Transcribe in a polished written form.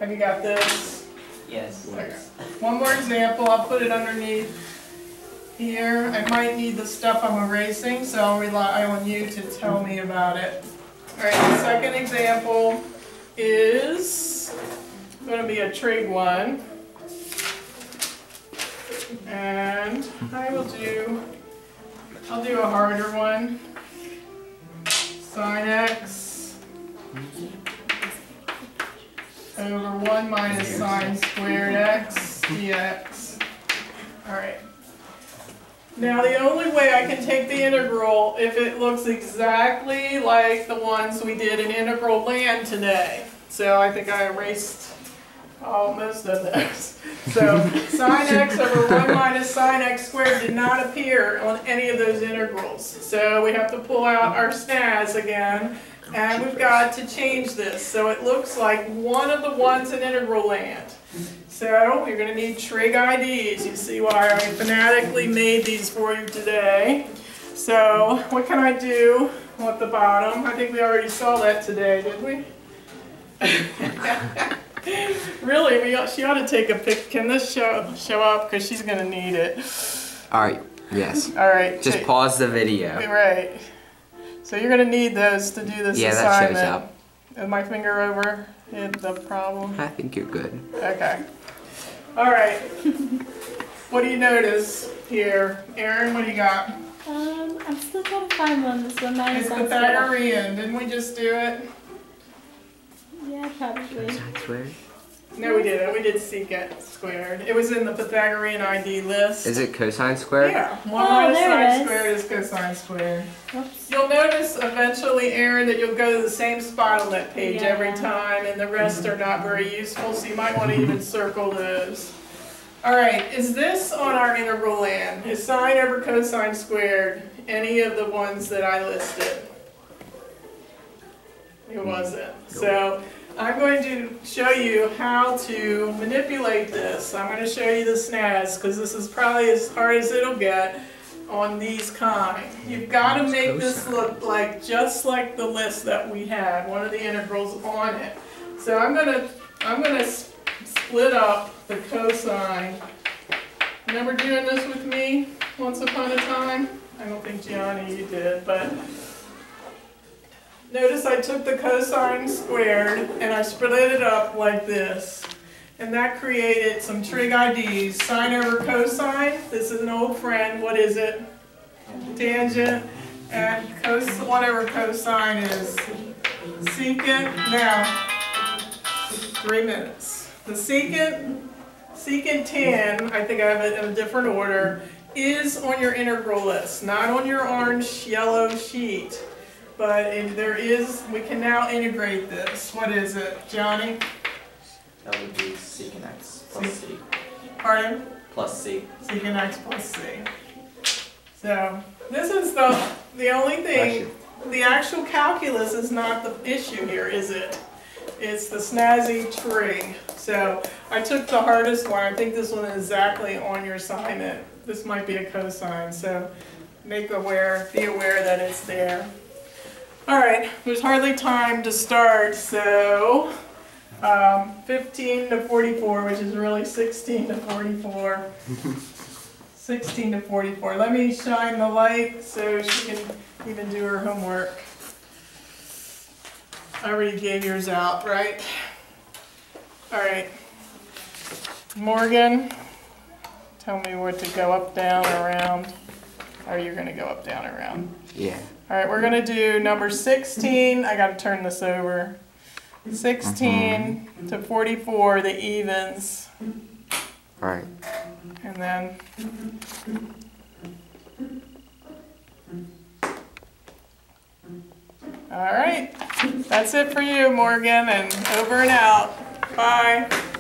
Have you got this? Yes. Okay. One more example, I'll put it underneath here. I might need the stuff I'm erasing, so I'll rely on you to tell me about it. Alright, the second example is going to be a trig one. And I'll do a harder one. Sin x over 1 minus sine squared x dx. Alright. Now the only way I can take the integral if it looks exactly like the ones we did in integral land today. So I think I erased most of those. So sine x over 1 minus sine x squared did not appear on any of those integrals. So we have to pull out our SNAS again, and we've got to change this so it looks like one of the ones in integral land. So you're going to need trig IDs. You see why I fanatically made these for you today. So what can I do at the bottom? I think we already saw that today, did we? Really, she ought to take a pic. Can this show up? Because she's going to need it. Alright, yes. Alright. Just pause the video. Right. So you're going to need those to do this assignment. That shows up. Is my finger over the problem? I think you're good. Okay. Alright. What do you notice here? Erin, what do you got? I'm still trying to find one. This one minus It's Pythagorean. Didn't we just do it? Yeah, probably. Cosine squared? No, we didn't. We did secant squared. It was in the Pythagorean ID list. Is it cosine squared? Yeah. 1 minus there sine it is. squared is cosine squared. Oops. You'll notice eventually, Erin, that you'll go to the same spot on that page every time, and the rest are not very useful, so you might want to even circle those. Alright, is this on our integral land? Is sine over cosine squared any of the ones that I listed? It wasn't. So I'm going to show you how to manipulate this. I'm going to show you the SNAS because this is probably as hard as it'll get on these kind. You've got to make this look like just like the list that we had, one of the integrals on it. So I'm going to split up the cosine. Remember doing this with me once upon a time? I don't think Gianni you did, but notice I took the cosine squared and I split it up like this. And that created some trig IDs. Sine over cosine, this is an old friend. What is it? Tangent. And 1 over cosine is secant. Now, 3 minutes. The secant tan, I think I have it in a different order, is on your integral list, not on your orange yellow sheet. But there is, we can now integrate this. What is it, Johnny? That would be secant x plus c. Pardon? Plus c. Secant x plus c. So, this is the only thing, the actual calculus is not the issue here, is it? It's the snazzy trig. So, I took the hardest one. I think this one is exactly on your assignment. This might be a cosine, so be aware that it's there. Alright, there's hardly time to start, so 15 to 44, which is really 16 to 44. 16 to 44. Let me shine the light so she can even do her homework. I already gave yours out, right? Alright. Morgan, tell me what to go up, down, around. Or you're going to go up, down, around. Yeah. Alright, we're going to do number 16. I got to turn this over. 16 to 44, the evens. Alright. And then alright, that's it for you, Morgan, and over and out. Bye.